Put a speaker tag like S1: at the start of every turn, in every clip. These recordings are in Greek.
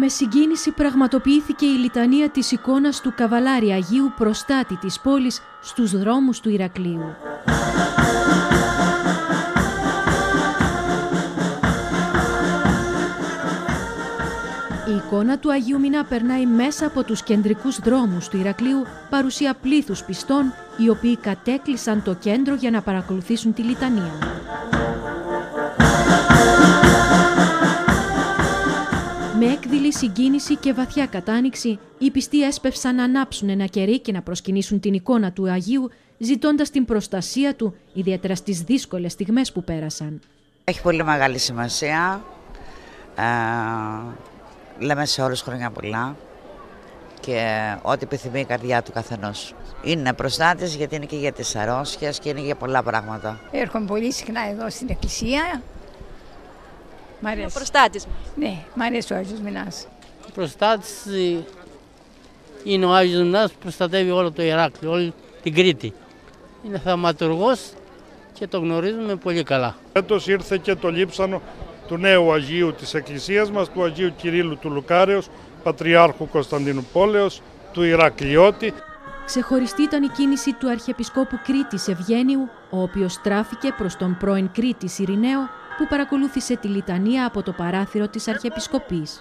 S1: Με συγκίνηση πραγματοποιήθηκε η λιτανία της εικόνας του Καβαλάρη Αγίου Προστάτη της πόλης στους δρόμους του Ηρακλείου. Η εικόνα του Αγίου Μινά περνάει μέσα από τους κεντρικούς δρόμους του Ηρακλείου, παρουσία πλήθους πιστών, οι οποίοι κατέκλεισαν το κέντρο για να παρακολουθήσουν τη λιτανία. Με έκδηλη συγκίνηση και βαθιά κατάνοιξη, οι πιστοί έσπευσαν να ανάψουν ένα κερί και να προσκυνήσουν την εικόνα του Αγίου, ζητώντας την προστασία του, ιδιαίτερα στις δύσκολες στιγμές που πέρασαν.
S2: Έχει πολύ μεγάλη σημασία. Λέμε σε όλους χρόνια πολλά και ό,τι επιθυμεί η καρδιά του καθενός. Είναι προστάτης γιατί είναι και για τις αρρώστιες και είναι για πολλά πράγματα.
S3: Έρχομαι πολύ συχνά εδώ στην εκκλησία. Μ' αρέσει.
S4: Είναι ο προστάτης μας.
S3: Ναι, μ' αρέσει ο Άγιος Μινάς.
S5: Ο προστάτης είναι ο Άγιος Μινάς που προστατεύει όλο το Ηράκλειο, όλη την Κρήτη. Είναι θαυματουργός και το γνωρίζουμε πολύ καλά.
S6: Έτος ήρθε και το λείψανο του νέου Αγίου της Εκκλησίας μας, του Αγίου Κυρίλλου του Λουκάρεως, Πατριάρχου Κωνσταντινούπολεως, του Ηρακλειώτη.
S1: Ξεχωριστή ήταν η κίνηση του Αρχιεπισκόπου Κρήτης Ευγένιου, ο οποίος στράφηκε προς τον πρώην Κρήτης Ειρηναίο, που παρακολούθησε τη λιτανία από το παράθυρο της Αρχιεπισκοπής.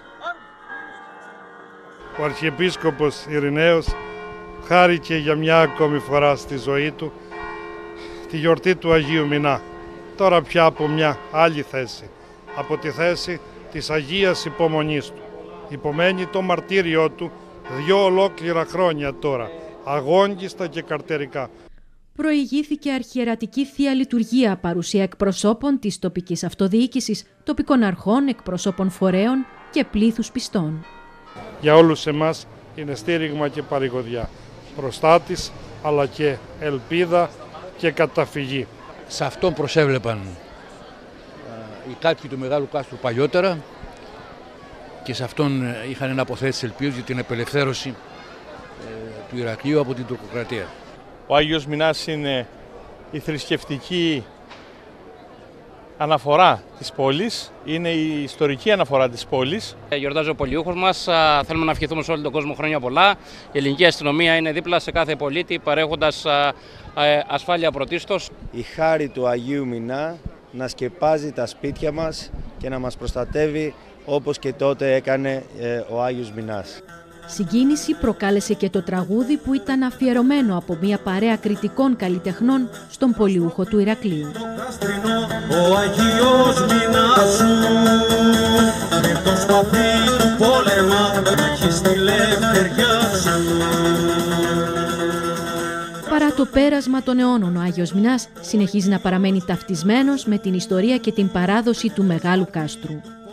S6: Ο Αρχιεπίσκοπος Ειρηναίος χάρηκε για μια ακόμη φορά στη ζωή του τη γιορτή του Αγίου Μινά. Τώρα πια από μια άλλη θέση, από τη θέση της Αγίας Υπομονής του. Υπομένει το μαρτύριό του 2 ολόκληρα χρόνια τώρα, αγόγγιστα και καρτερικά.
S1: Προηγήθηκε αρχιερατική Θεία Λειτουργία, παρουσία εκπροσώπων της τοπικής αυτοδιοίκησης, τοπικών αρχών, εκπροσώπων φορέων και πλήθους πιστών.
S6: Για όλους εμάς είναι στήριγμα και παρηγοριά, προστάτης αλλά και ελπίδα και καταφυγή.
S7: Σε αυτόν προσέβλεπαν οι κάτοικοι του Μεγάλου Κάστρου παλιότερα και σε αυτόν είχαν ένα αποθέτηση ελπίδος για την απελευθέρωση του Ηρακλείου από την τουρκοκρατία.
S8: Ο Άγιος Μινάς είναι η θρησκευτική αναφορά της πόλης, είναι η ιστορική αναφορά της πόλης.
S9: Γιορτάζει ο πολιούχος μας, θέλουμε να ευχηθούμε σε όλο τον κόσμο χρόνια πολλά. Η ελληνική αστυνομία είναι δίπλα σε κάθε πολίτη, παρέχοντας ασφάλεια πρωτίστως.
S10: Η χάρη του Αγίου Μινά να σκεπάζει τα σπίτια μας και να μας προστατεύει όπως και τότε έκανε ο Άγιος Μινάς.
S1: Συγκίνηση προκάλεσε και το τραγούδι που ήταν αφιερωμένο από μια παρέα κριτικών καλλιτεχνών στον πολιούχο του Ηρακλείου.
S11: Ο Αγίος Μινάς σου, με το σπαθί του πόλεμα να έχεις τη λευτεριά σου.
S1: Παρά το πέρασμα των αιώνων, ο Άγιος Μινάς συνεχίζει να παραμένει ταυτισμένος με την ιστορία και την παράδοση του Μεγάλου Κάστρου.